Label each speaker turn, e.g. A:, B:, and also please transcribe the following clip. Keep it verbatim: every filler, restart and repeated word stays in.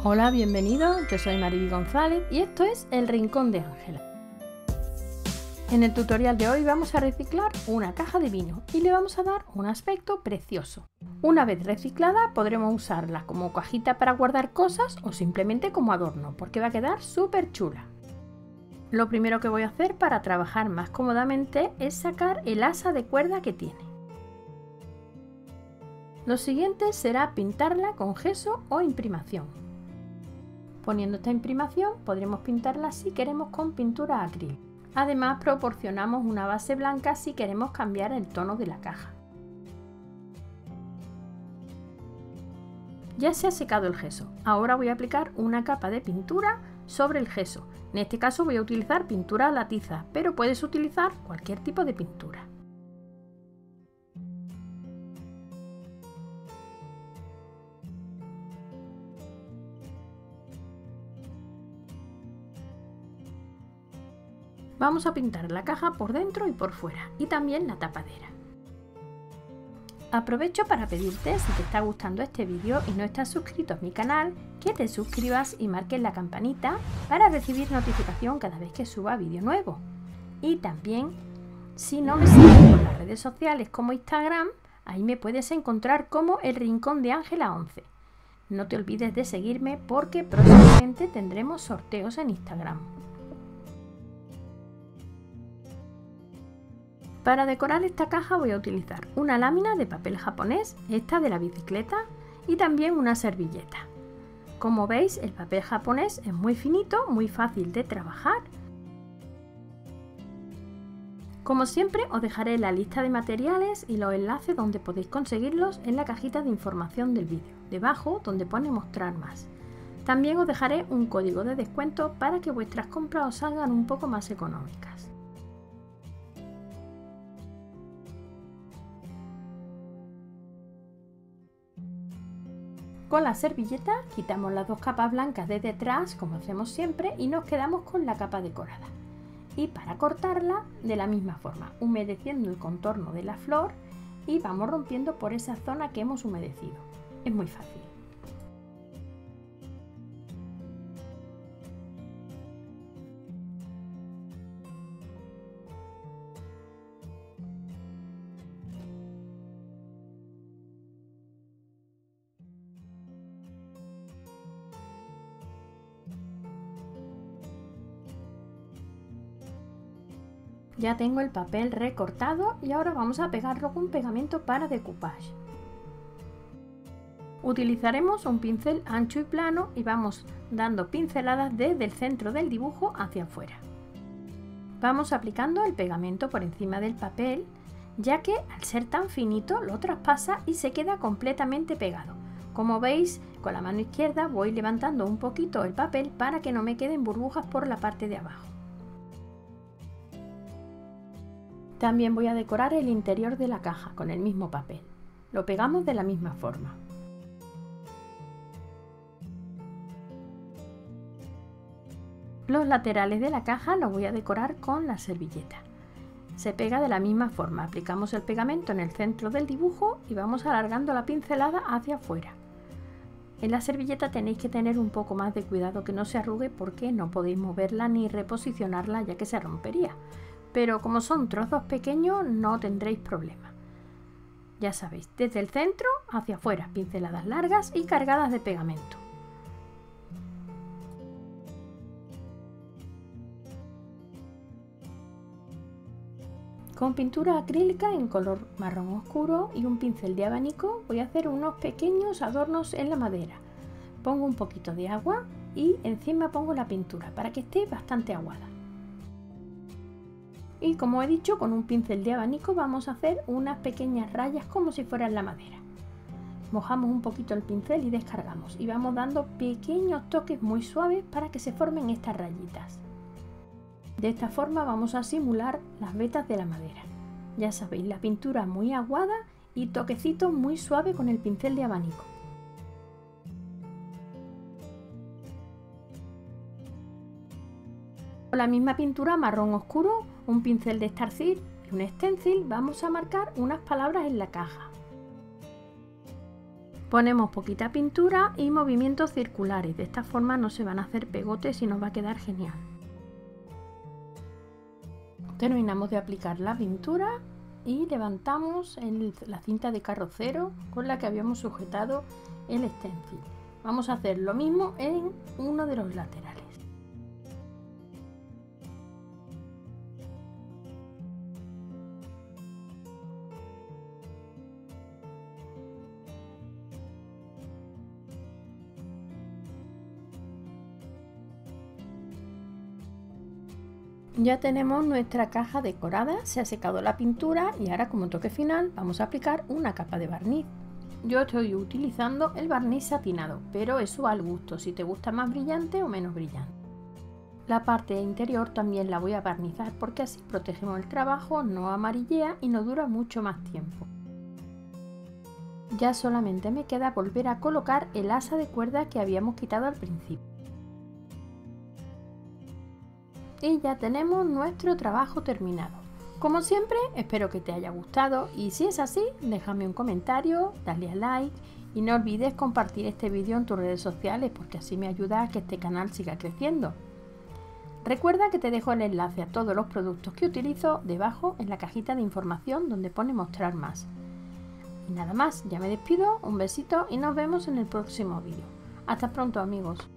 A: Hola, bienvenidos, yo soy Mariby González y esto es El Rincón de Ángela. En el tutorial de hoy vamos a reciclar una caja de vino y le vamos a dar un aspecto precioso. Una vez reciclada podremos usarla como cajita para guardar cosas o simplemente como adorno porque va a quedar súper chula. Lo primero que voy a hacer para trabajar más cómodamente es sacar el asa de cuerda que tiene. Lo siguiente será pintarla con gesso o imprimación. Poniendo esta imprimación podremos pintarla si queremos con pintura acrílica. Además proporcionamos una base blanca si queremos cambiar el tono de la caja. Ya se ha secado el gesso, ahora voy a aplicar una capa de pintura sobre el gesso. En este caso voy a utilizar pintura a la tiza, pero puedes utilizar cualquier tipo de pintura. Vamos a pintar la caja por dentro y por fuera y también la tapadera. Aprovecho para pedirte, si te está gustando este vídeo y no estás suscrito a mi canal, que te suscribas y marques la campanita para recibir notificación cada vez que suba vídeo nuevo. Y también, si no me sigues por las redes sociales como Instagram, ahí me puedes encontrar como El Rincón de Ángela once. No te olvides de seguirme porque próximamente tendremos sorteos en Instagram. Para decorar esta caja voy a utilizar una lámina de papel japonés, esta de la bicicleta, y también una servilleta. Como veis, el papel japonés es muy finito, muy fácil de trabajar. Como siempre, os dejaré la lista de materiales y los enlaces donde podéis conseguirlos en la cajita de información del vídeo, debajo donde pone mostrar más. También os dejaré un código de descuento para que vuestras compras os salgan un poco más económicas. Con la servilleta quitamos las dos capas blancas de detrás, como hacemos siempre, y nos quedamos con la capa decorada. Y para cortarla, de la misma forma, humedeciendo el contorno de la flor y vamos rompiendo por esa zona que hemos humedecido. Es muy fácil. Ya tengo el papel recortado y ahora vamos a pegarlo con pegamento para decoupage. Utilizaremos un pincel ancho y plano y vamos dando pinceladas desde el centro del dibujo hacia afuera. Vamos aplicando el pegamento por encima del papel, ya que al ser tan finito lo traspasa y se queda completamente pegado. Como veis, con la mano izquierda voy levantando un poquito el papel para que no me queden burbujas por la parte de abajo. También voy a decorar el interior de la caja con el mismo papel. Lo pegamos de la misma forma. Los laterales de la caja los voy a decorar con la servilleta. Se pega de la misma forma. Aplicamos el pegamento en el centro del dibujo y vamos alargando la pincelada hacia afuera. En la servilleta tenéis que tener un poco más de cuidado que no se arrugue porque no podéis moverla ni reposicionarla ya que se rompería. Pero como son trozos pequeños no tendréis problema. Ya sabéis, desde el centro hacia afuera, pinceladas largas y cargadas de pegamento. Con pintura acrílica en color marrón oscuro y un pincel de abanico voy a hacer unos pequeños adornos en la madera. Pongo un poquito de agua y encima pongo la pintura para que esté bastante aguada. Y como he dicho, con un pincel de abanico vamos a hacer unas pequeñas rayas como si fueran la madera. Mojamos un poquito el pincel y descargamos y vamos dando pequeños toques muy suaves para que se formen estas rayitas. De esta forma vamos a simular las vetas de la madera. Ya sabéis, la pintura muy aguada y toquecitos muy suaves con el pincel de abanico. Con la misma pintura marrón oscuro, un pincel de estarcir y un stencil vamos a marcar unas palabras en la caja. Ponemos poquita pintura y movimientos circulares, de esta forma no se van a hacer pegotes y nos va a quedar genial. Terminamos de aplicar la pintura y levantamos el, la cinta de carrocero con la que habíamos sujetado el stencil. Vamos a hacer lo mismo en uno de los laterales. Ya tenemos nuestra caja decorada, se ha secado la pintura y ahora como toque final vamos a aplicar una capa de barniz. Yo estoy utilizando el barniz satinado, pero eso al gusto, si te gusta más brillante o menos brillante. La parte interior también la voy a barnizar porque así protegemos el trabajo, no amarillea y nos dura mucho más tiempo. Ya solamente me queda volver a colocar el asa de cuerda que habíamos quitado al principio. Y ya tenemos nuestro trabajo terminado. Como siempre, espero que te haya gustado y si es así, déjame un comentario, dale a like y no olvides compartir este vídeo en tus redes sociales porque así me ayuda a que este canal siga creciendo. Recuerda que te dejo el enlace a todos los productos que utilizo debajo en la cajita de información donde pone mostrar más. Y nada más, ya me despido, un besito y nos vemos en el próximo vídeo. Hasta pronto amigos.